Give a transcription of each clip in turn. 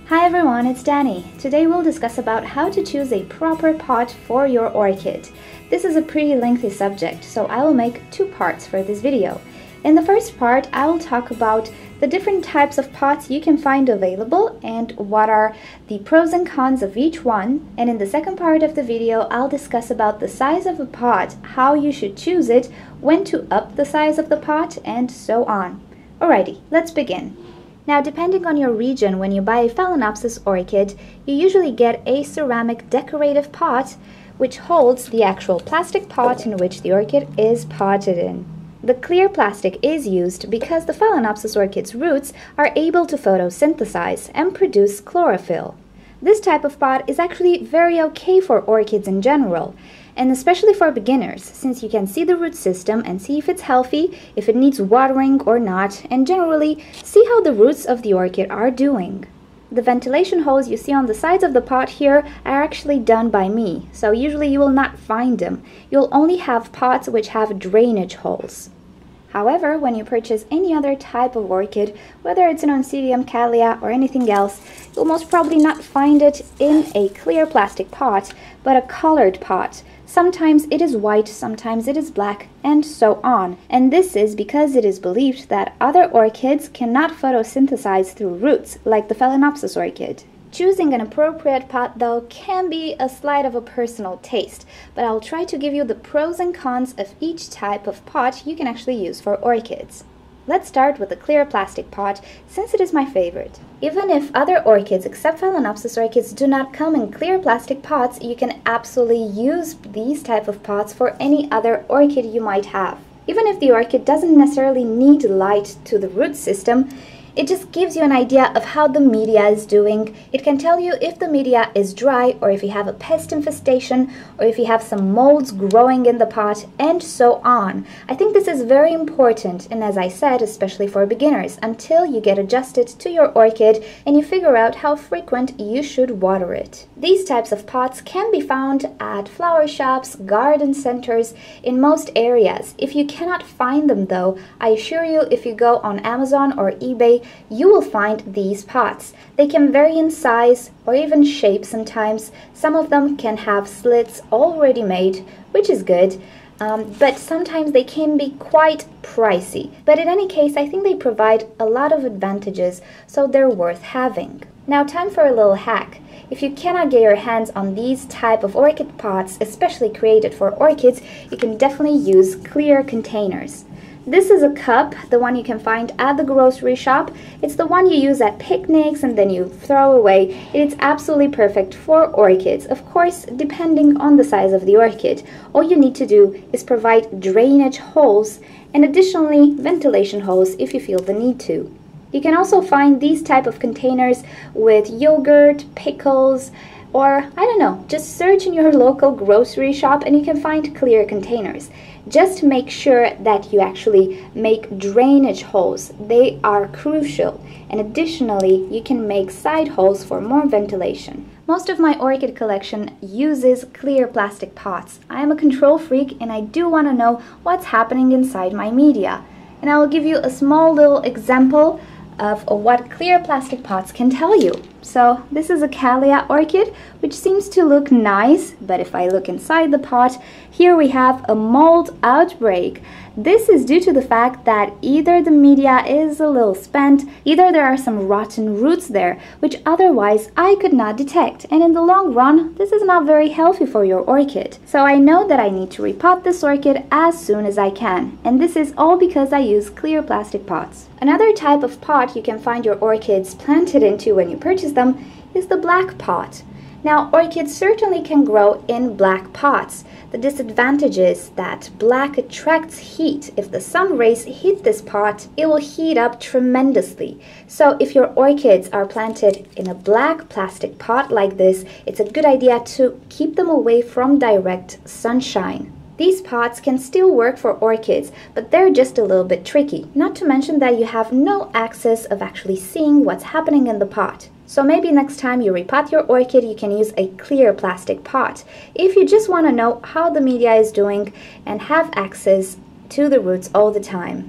Hi everyone, it's Danny. Today we'll discuss about how to choose a proper pot for your orchid. This is a pretty lengthy subject, so I will make two parts for this video. In the first part, I will talk about the different types of pots you can find available and what are the pros and cons of each one. And in the second part of the video, I'll discuss about the size of a pot, how you should choose it, when to up the size of the pot, and so on. Alrighty, let's begin. Now, depending on your region, when you buy a Phalaenopsis orchid, you usually get a ceramic decorative pot which holds the actual plastic pot in which the orchid is potted in. The clear plastic is used because the Phalaenopsis orchid's roots are able to photosynthesize and produce chlorophyll. This type of pot is actually very okay for orchids in general, and especially for beginners, since you can see the root system and see if it's healthy, if it needs watering or not, and generally see how the roots of the orchid are doing. The ventilation holes you see on the sides of the pot here are actually done by me, so usually you will not find them. You'll only have pots which have drainage holes. However, when you purchase any other type of orchid, whether it's an Oncidium cattleya or anything else, you'll most probably not find it in a clear plastic pot, but a colored pot. Sometimes it is white, sometimes it is black, and so on. And this is because it is believed that other orchids cannot photosynthesize through roots, like the Phalaenopsis orchid. Choosing an appropriate pot, though, can be a slight of a personal taste, but I'll try to give you the pros and cons of each type of pot you can actually use for orchids. Let's start with the clear plastic pot, since it is my favorite. Even if other orchids except Phalaenopsis orchids do not come in clear plastic pots, you can absolutely use these type of pots for any other orchid you might have. Even if the orchid doesn't necessarily need light to the root system, it just gives you an idea of how the media is doing. It can tell you if the media is dry, or if you have a pest infestation, or if you have some molds growing in the pot, and so on. I think this is very important, and as I said, especially for beginners, until you get adjusted to your orchid and you figure out how frequent you should water it. These types of pots can be found at flower shops, garden centers, in most areas. If you cannot find them though, I assure you, if you go on Amazon or eBay, you will find these pots. They can vary in size or even shape sometimes. Some of them can have slits already made, which is good, but sometimes they can be quite pricey. But in any case, I think they provide a lot of advantages, so they're worth having. Now, time for a little hack. If you cannot get your hands on these type of orchid pots, especially created for orchids, you can definitely use clear containers. This is a cup, the one you can find at the grocery shop. It's the one you use at picnics and then you throw away. It's absolutely perfect for orchids, of course, depending on the size of the orchid. All you need to do is provide drainage holes and additionally ventilation holes if you feel the need to. You can also find these type of containers with yogurt, pickles, or I don't know, just search in your local grocery shop and you can find clear containers. Just make sure that you actually make drainage holes. They are crucial. And additionally, you can make side holes for more ventilation. Most of my orchid collection uses clear plastic pots. I am a control freak and I do want to know what's happening inside my media. And I will give you a small little example of what clear plastic pots can tell you. So this is a cattleya orchid, which seems to look nice, but if I look inside the pot, here we have a mold outbreak. This is due to the fact that either the media is a little spent, either there are some rotten roots there, which otherwise I could not detect. And in the long run, this is not very healthy for your orchid. So I know that I need to repot this orchid as soon as I can. And this is all because I use clear plastic pots. Another type of pot you can find your orchids planted into when you purchase them is the black pot. Now, orchids certainly can grow in black pots. The disadvantage is that black attracts heat. If the sun rays hit this pot, it will heat up tremendously. So if your orchids are planted in a black plastic pot like this, it's a good idea to keep them away from direct sunshine. These pots can still work for orchids, but they're just a little bit tricky, not to mention that you have no access of actually seeing what's happening in the pot. So maybe next time you repot your orchid, you can use a clear plastic pot if you just want to know how the media is doing and have access to the roots all the time.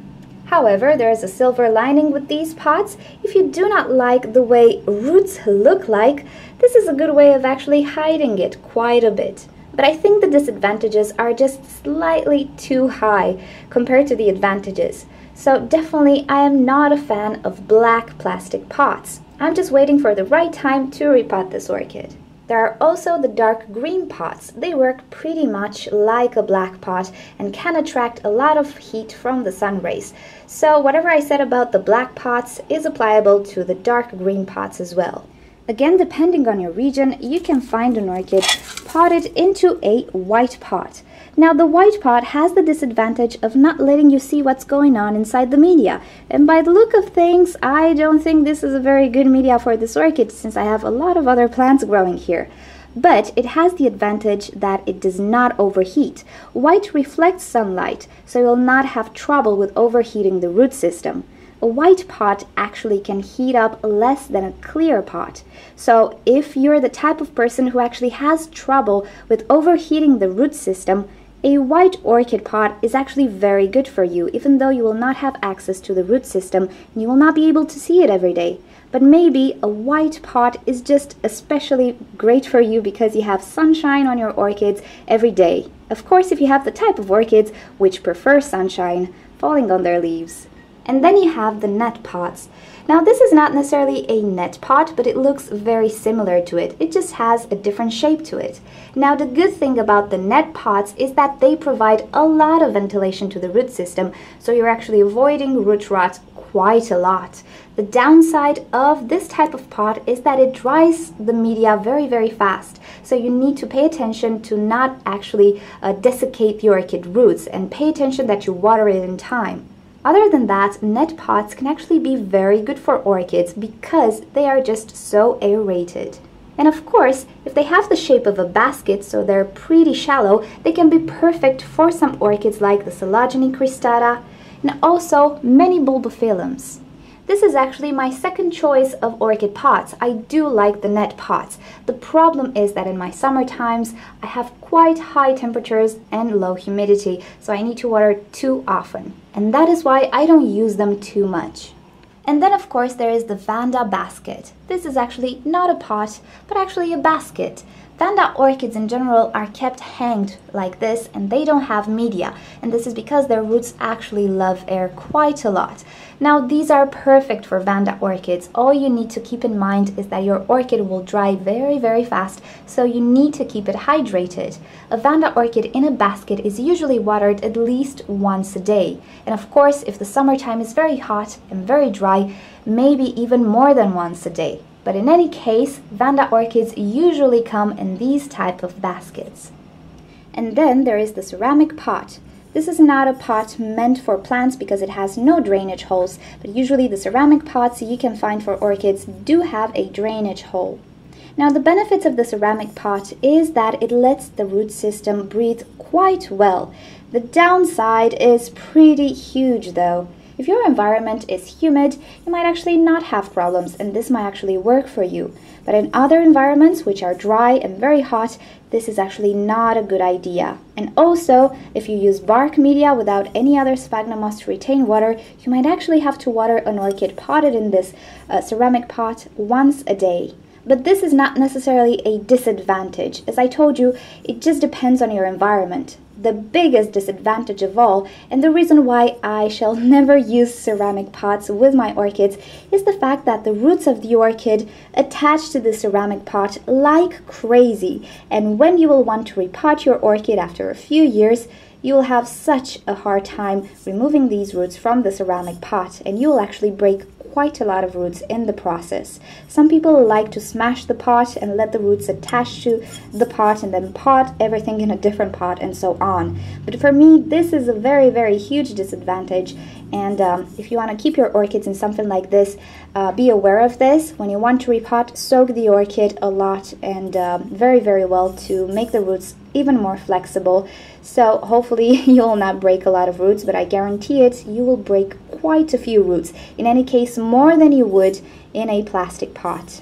However, there is a silver lining with these pots. If you do not like the way roots look like, this is a good way of actually hiding it quite a bit. But I think the disadvantages are just slightly too high compared to the advantages. So definitely I am not a fan of black plastic pots. I'm just waiting for the right time to repot this orchid. There are also the dark green pots. They work pretty much like a black pot and can attract a lot of heat from the sun rays. So whatever I said about the black pots is applicable to the dark green pots as well. Again, depending on your region, you can find an orchid potted into a white pot. Now, the white pot has the disadvantage of not letting you see what's going on inside the media. And by the look of things, I don't think this is a very good media for this orchid since I have a lot of other plants growing here. But it has the advantage that it does not overheat. White reflects sunlight, so you will not have trouble with overheating the root system. A white pot actually can heat up less than a clear pot. So if you're the type of person who actually has trouble with overheating the root system, a white orchid pot is actually very good for you, even though you will not have access to the root system and you will not be able to see it every day. But maybe a white pot is just especially great for you because you have sunshine on your orchids every day. Of course, if you have the type of orchids which prefer sunshine falling on their leaves. And then you have the net pots. Now this is not necessarily a net pot, but it looks very similar to it. It just has a different shape to it. Now the good thing about the net pots is that they provide a lot of ventilation to the root system, so you're actually avoiding root rot quite a lot. The downside of this type of pot is that it dries the media very fast, so you need to pay attention to not actually desiccate the orchid roots and pay attention that you water it in time. Other than that, net pots can actually be very good for orchids because they are just so aerated. And of course, if they have the shape of a basket, so they're pretty shallow, they can be perfect for some orchids like the Coelogene cristata and also many bulbophyllums. This is actually my second choice of orchid pots. I do like the net pots. The problem is that in my summer times, I have quite high temperatures and low humidity, so I need to water too often. And that is why I don't use them too much. And then of course there is the Vanda basket. This is actually not a pot, but actually a basket. Vanda orchids in general are kept hanged like this and they don't have media, and this is because their roots actually love air quite a lot. Now these are perfect for Vanda orchids. All you need to keep in mind is that your orchid will dry very fast, so you need to keep it hydrated. A Vanda orchid in a basket is usually watered at least once a day, and of course if the summertime is very hot and very dry, maybe even more than once a day. But in any case, Vanda orchids usually come in these type of baskets. And then there is the ceramic pot. This is not a pot meant for plants because it has no drainage holes, but usually the ceramic pots you can find for orchids do have a drainage hole. Now the benefits of the ceramic pot is that it lets the root system breathe quite well. The downside is pretty huge though. If your environment is humid, you might actually not have problems and this might actually work for you. But in other environments which are dry and very hot, this is actually not a good idea. And also, if you use bark media without any other sphagnum moss to retain water, you might actually have to water an orchid potted in this ceramic pot once a day. But this is not necessarily a disadvantage. As I told you, it just depends on your environment. The biggest disadvantage of all, and the reason why I shall never use ceramic pots with my orchids, is the fact that the roots of the orchid attach to the ceramic pot like crazy. And when you will want to repot your orchid after a few years, you will have such a hard time removing these roots from the ceramic pot, and you will actually break quite a lot of roots in the process. Some people like to smash the pot and let the roots attach to the pot and then pot everything in a different pot and so on. But for me, this is a very huge disadvantage, and if you want to keep your orchids in something like this, be aware of this. When you want to repot, soak the orchid a lot and very well to make the roots even more flexible. So hopefully you will not break a lot of roots, but I guarantee it, you will break quite a few roots. In any case, more than you would in a plastic pot.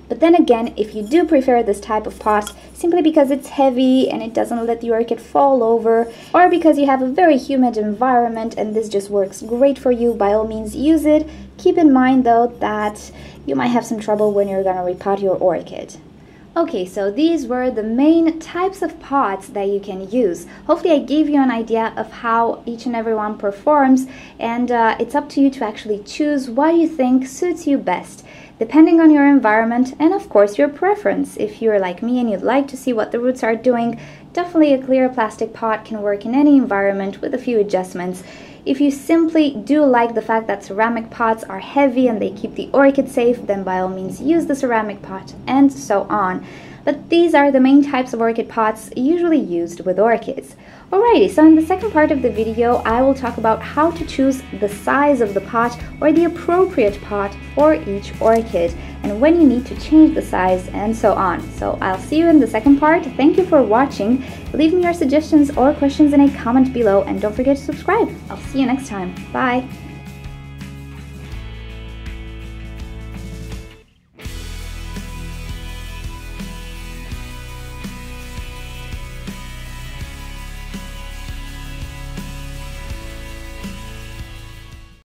But then again, if you do prefer this type of pot simply because it's heavy and it doesn't let the orchid fall over, or because you have a very humid environment and this just works great for you, by all means use it. Keep in mind though that you might have some trouble when you're gonna repot your orchid. Okay, so these were the main types of pots that you can use. Hopefully I gave you an idea of how each and every one performs, and it's up to you to actually choose what you think suits you best, depending on your environment and of course your preference. If you're like me and you'd like to see what the roots are doing, definitely a clear plastic pot can work in any environment with a few adjustments. If you simply do like the fact that ceramic pots are heavy and they keep the orchid safe, then by all means use the ceramic pot, and so on. But these are the main types of orchid pots usually used with orchids. Alrighty, so in the second part of the video, I will talk about how to choose the size of the pot or the appropriate pot for each orchid, and when you need to change the size and so on. So I'll see you in the second part. Thank you for watching. Leave me your suggestions or questions in a comment below, and don't forget to subscribe. I'll see you next time. Bye!